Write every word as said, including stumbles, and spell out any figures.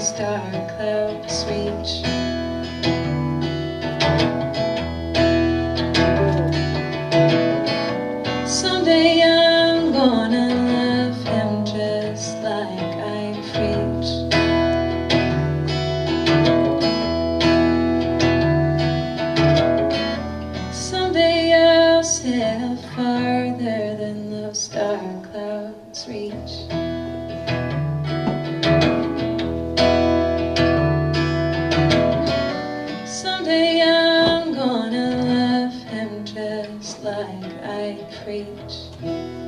star clouds reach. Someday I'm gonna love him just like I preach. Someday I'll sail farther than those star clouds reach. Someday I'm gonna love him just like I preach.